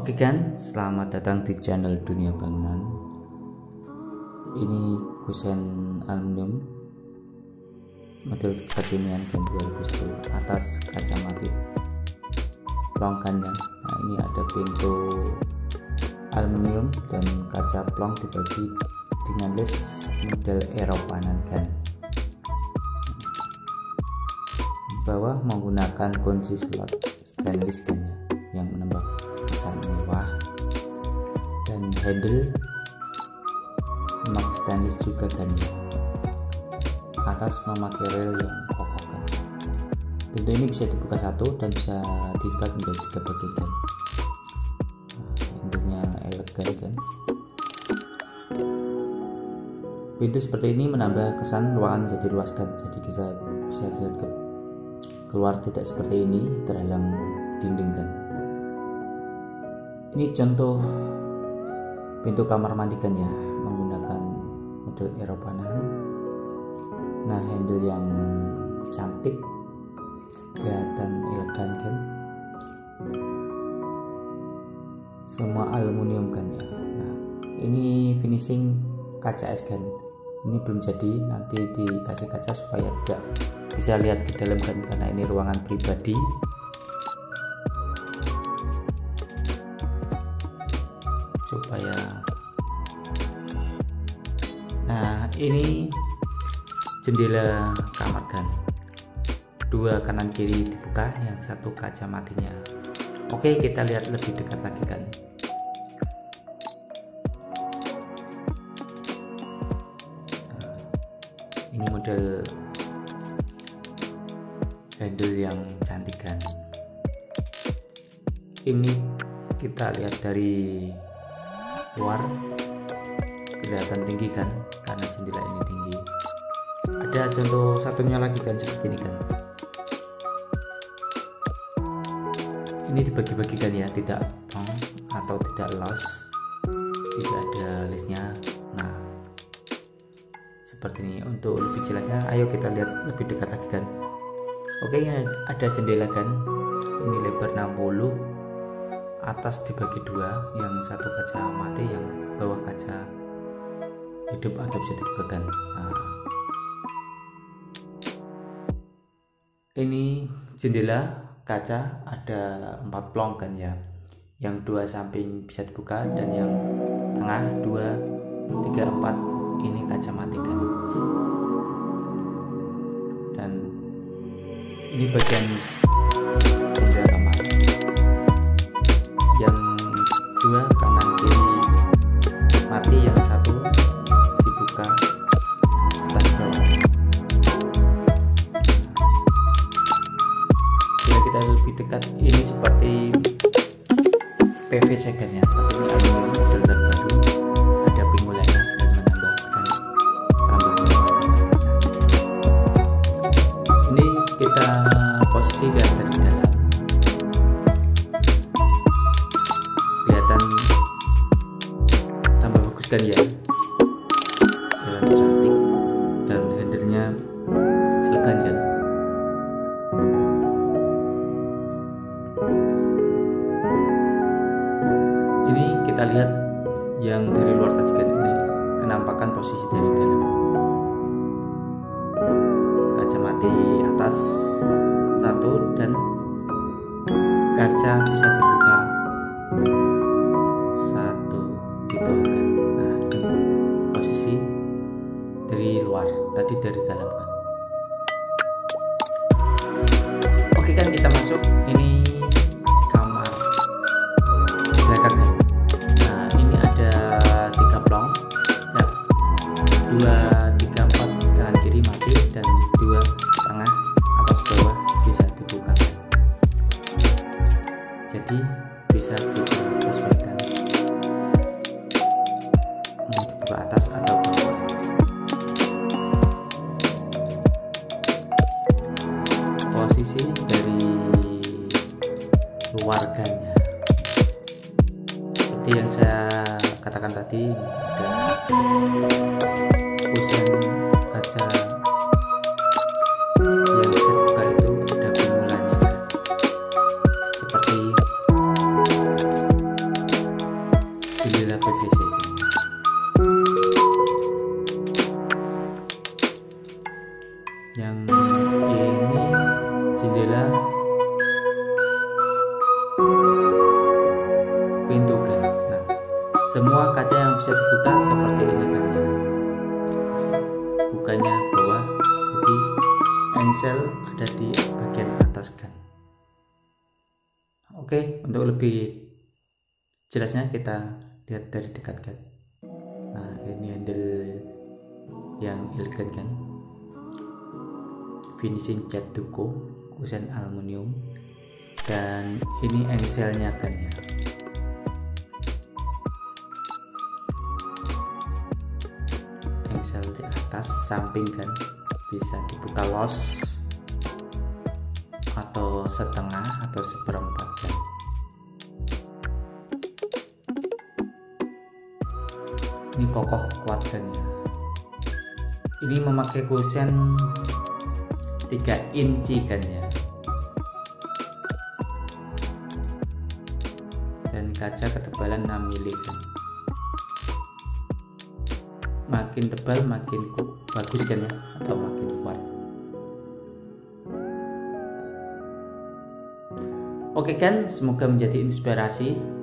Oke kan, selamat datang di channel Dunia Bangunan. Ini kusen aluminium model kekinian Gen 2010 atas kaca mati plongkannya. Nah, ini ada pintu aluminium dan kaca plong dibagi dengan list model Eropanan kan. Bawah menggunakan kunci slot stainless kan ya, yang menambah kesan mewah, dan handle memakai stainless juga kan ya. Atas memakai rel yang kokoh kan. Pintu ini bisa dibuka satu dan bisa dibagi menjadi tiga bagian. Handle-nya elegan kan. Pintu seperti ini menambah kesan ruangan jadi luas kan. Jadi kita bisa lihat keluar tidak seperti ini terhalang dinding kan. Ini contoh pintu kamar mandi kan ya, menggunakan model Eropanan. Nah, handle yang cantik, kelihatan elegan kan. Semua aluminium kan ya. Nah, ini finishing kaca es kan. Ini belum jadi, nanti dikasih kaca supaya tidak bisa lihat ke dalam kan, karena ini ruangan pribadi. Supaya nah, ini jendela kamar kan, dua kanan kiri dibuka, yang satu kaca matinya. Oke, kita lihat lebih dekat lagi kan. Nah, ini model handle yang cantik kan. Ini kita lihat dari luar kelihatan tinggi kan, karena jendela ini tinggi. Ada contoh satunya lagi kan, seperti ini kan. Ini dibagi-bagikan ya, tidak long atau tidak loss, tidak ada listnya. Nah, seperti ini. Untuk lebih jelasnya ayo kita lihat lebih dekat lagi kan. Oke, ada jendela kan. Ini lebar 60, atas dibagi dua, yang satu kaca mati, yang bawah kaca hidup atau bisa dibukakan. Nah, ini jendela kaca ada 4 plong kan ya, yang dua samping bisa dibuka dan yang tengah 2, 3, 4 ini kaca mati kan. Dan ini bagian jendela kamar, yang dua kanan kiri mati, yang satu dibuka atas bawah. Bila kita lebih dekat, ini seperti PVC kan ya, tapi ini aluminium model terbaru, ada pinggulnya dan menambah kesan tambah mewah. Ini kita posisi lihat dari dalam, kelihatan tambah bagus kan ya, kelihatan cantik dan handle-nya elegan kan. Ini kita lihat yang dari luar tadi kan, ini kenampakan posisi dari dalam. Kaca mati atas satu dan kaca bisa dibuka satu di bawah kan. Nah, ini posisi dari luar, tadi dari dalam kan. Oke kan, kita masuk. Ini kamar belakang kan. Nah, ini ada 3 plong, 2, 3, 4 kanan kiri mati, dan 2 tengah atas bawah bisa dibuka. Jadi bisa kita sesuaikan mau dibuka atas atau bawah. Posisi dari luarganya seperti yang saya katakan tadi, ada kusen kaca yang bisa dibuka, itu ada pinggulnya kan. Seperti jendela PVC. Yang ini jendela pintu kan. Nah, semua kaca yang bisa dibuka seperti ini kan ya. Bukanya bawah, jadi engsel ada di bagian atas kan. Oke, untuk lebih jelasnya kita lihat dari dekat kan. Nah, ini handle yang elegan kan, finishing cat duko, kusen aluminium, dan ini engselnya kan ya. Engsel di atas samping kan, bisa dibuka los atau setengah atau seperempat kan. Ini kokoh kuat kan ya. Ini memakai kusen 3 inci kan ya, dan kaca ketebalan 6 mili kan. Makin tebal makin bagus kan ya, atau makin kuat. Oke kan, semoga menjadi inspirasi